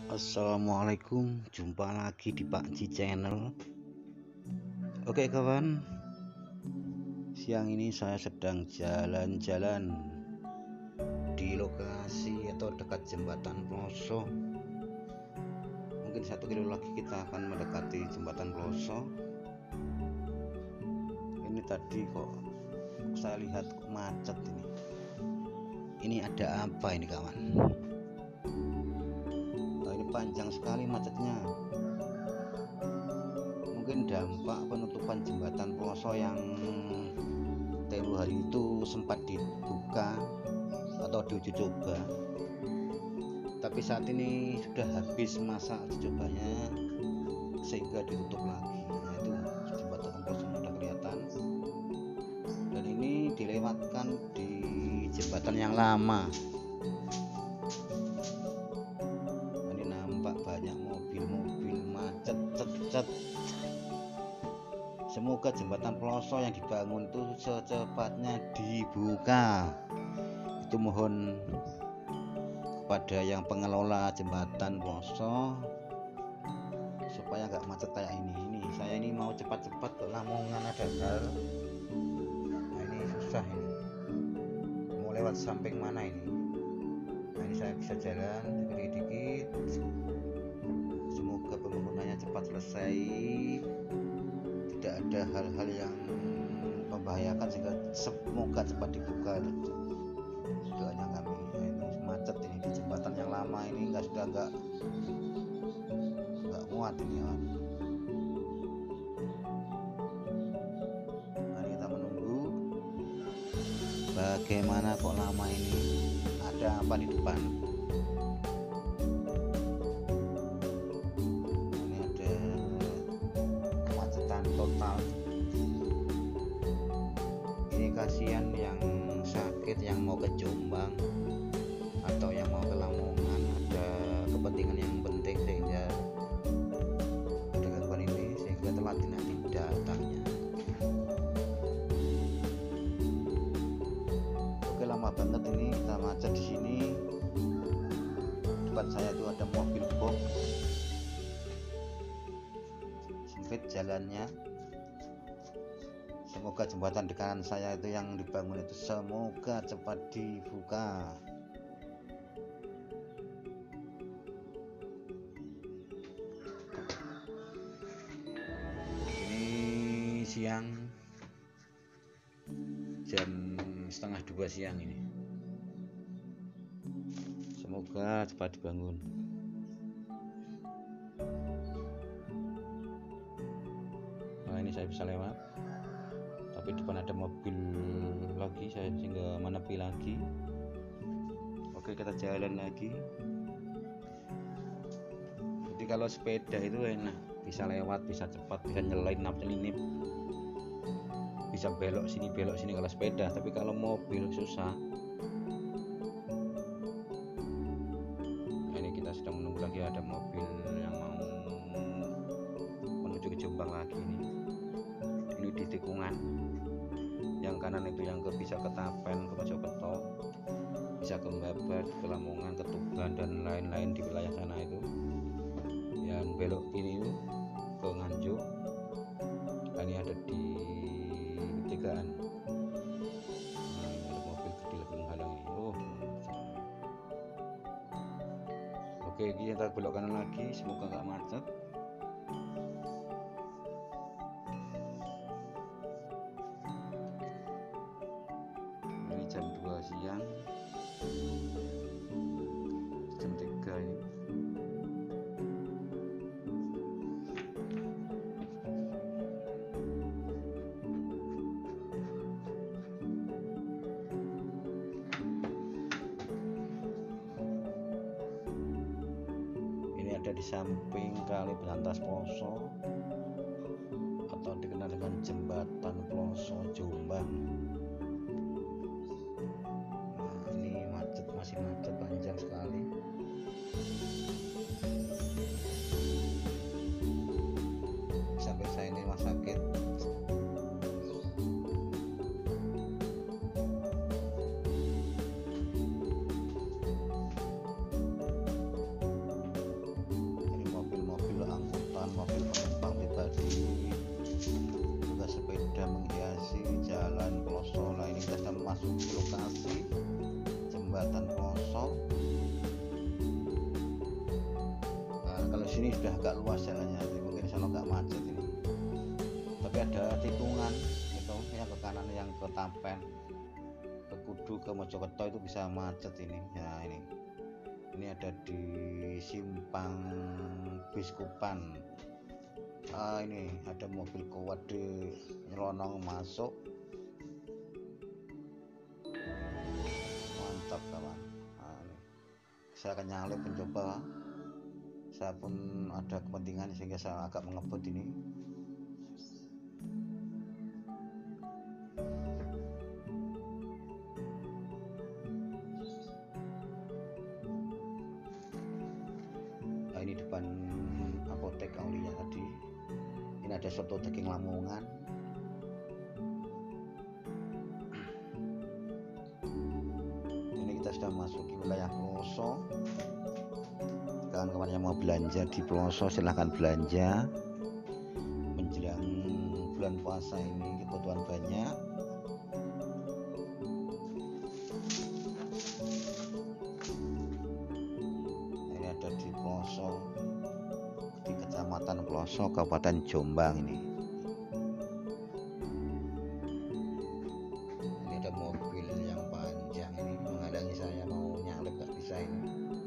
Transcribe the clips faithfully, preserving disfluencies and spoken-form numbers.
Assalamualaikum, jumpa lagi di Pak Ji Channel. Oke kawan, siang ini saya sedang jalan-jalan di lokasi atau dekat jembatan Ploso. Mungkin satu kilo lagi kita akan mendekati jembatan Ploso. Ini tadi kok saya lihat kok macet ini. Ini ada apa ini kawan? Panjang sekali macetnya. Mungkin dampak penutupan jembatan Ploso yang tempo hari itu sempat dibuka atau diuji coba, tapi saat ini sudah habis masa uji cobanya sehingga ditutup lagi. Nah, itu jembatan Ploso sudah kelihatan, dan ini dilewatkan di jembatan yang lama. Banyak mobil-mobil macet cet. Semoga jembatan Ploso yang dibangun itu secepatnya dibuka. Itu mohon kepada yang pengelola jembatan Ploso supaya nggak macet kayak ini. Ini saya ini mau cepat-cepat ke Lamongan ada hal. Nah ini susah ini. Mau lewat samping mana ini? Nah ini saya bisa jalan dikit-dikit. Semoga pembangunannya cepat selesai, tidak ada hal-hal yang membahayakan, sehingga semoga cepat dibuka. Doanya kami. Nah, ini macet ini di jembatan yang lama ini, nggak sudah nggak nggak muat ini ya. Mari kita menunggu. Bagaimana kok lama ini? Ada apa di depan? Total ini kasihan yang sakit, yang mau ke Jombang atau yang mau ke Lamongan, ada kepentingan yang penting sehingga ada gangguan ini, sehingga telat nanti datangnya. Oke, lama banget ini kita macet di sini. Depan saya itu ada mobil box, sempit jalannya. Semoga jembatan di kanan saya itu yang dibangun itu semoga cepat dibuka. Ini siang jam setengah dua siang ini. Semoga cepat dibangun. Nah ini saya bisa lewat, tapi depan ada mobil lagi, saya sehingga menepi lagi. Oke, kita jalan lagi. Jadi kalau sepeda itu enak, bisa lewat, bisa cepat, bisa nyelain nafsu ini, bisa belok sini belok sini kalau sepeda. Tapi kalau mobil susah. Nah, ini kita sedang menunggu lagi, ada mobil yang mau menuju ke Jombang lagi ini. Ini di tikungan. Yang kanan itu yang ke bisa ke Tapen, ke Mojokerto, bisa ke Mbabat, ke Lamongan, ke Tuban dan lain-lain di wilayah sana itu. Yang belok ini itu ke Nganjuk. Nah, ini ada di Tigaan. Nah, ini ada mobil gede lagi menghalangi. Oh. Oke, kita belok kanan lagi, semoga nggak macet. Jam dua siang, jam tiga ini. Ini ada di samping kali Berantas Ploso atau dikenal dengan jembatan Ploso Jombang. Masih macet panjang sekali. Sampai saya ini rumah sakit. ini sudah agak luas jalannya, jadi mungkin sana agak macet ini, tapi ada tikungan itu yang ke kanan, yang ke Tampen, ke Kudu, ke Mojokerto itu bisa macet ini. Ya ini ini ada di simpang Biskupan. Ah, ini ada mobil Kowade nyelonong masuk, mantap kawan. Nah, ini. Saya akan nyalip mencoba, saya pun ada kepentingan sehingga saya agak mengebut ini. Nah, ini depan apotek Aulia tadi. Ini ada soto daging Lamongan. Ini kita sudah masuki wilayah Ploso. Kawan-kawan yang mau belanja di Ploso silahkan belanja. Menjelang bulan puasa ini kebutuhan banyak. Ini ada di Ploso, di Kecamatan Ploso, Kabupaten Jombang ini. Ini ada mobil yang panjang ini menghalangi saya mau nyalip, gak bisa ini.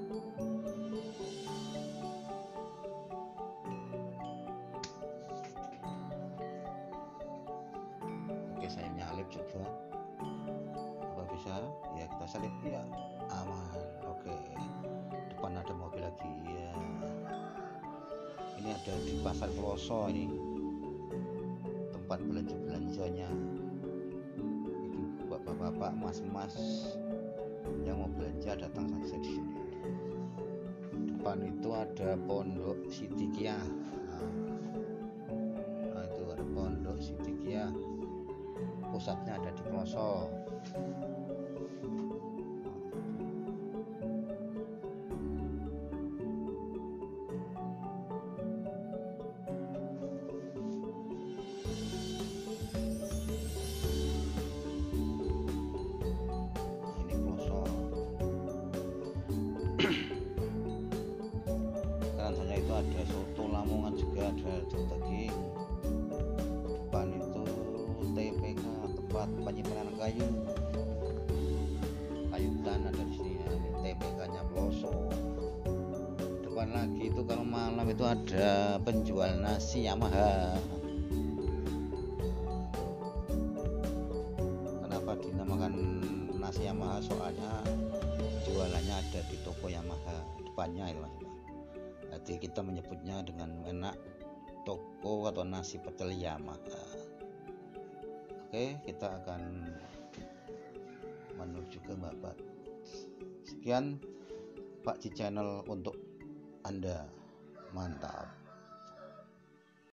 Oke, saya nyalip coba. Apa bisa? Ya, kita salip ya, aman. Oke, depan ada mobil lagi ya. Ini ada di Pasar Ploso ini, tempat belanja-belanjanya. Ibu, bapak-bapak, mas-mas yang mau belanja datang saja di sini. Depan itu ada Pondok Sidikiyah. Nah, nah itu ada Pondok Sidikiyah. Pusatnya ada di Ploso. Ini Ploso. Kanan saja itu ada soto Lamongan juga, ada soto daging. Depan itu T P K, tempat penyimpanan kayu. Kayutan ada di sini. Ini T P K-nya Ploso. Depan lagi itu kalau malam itu ada penjual nasi Yamaha. Kenapa dinamakan nasi Yamaha? Soalnya jualannya ada di toko Yamaha depannya itu mas. Jadi kita menyebutnya dengan enak toko atau nasi pecel Yamaha. Oke, kita akan menuju ke Babat. Sekian Pak Ci Channel untuk Anda, mantap.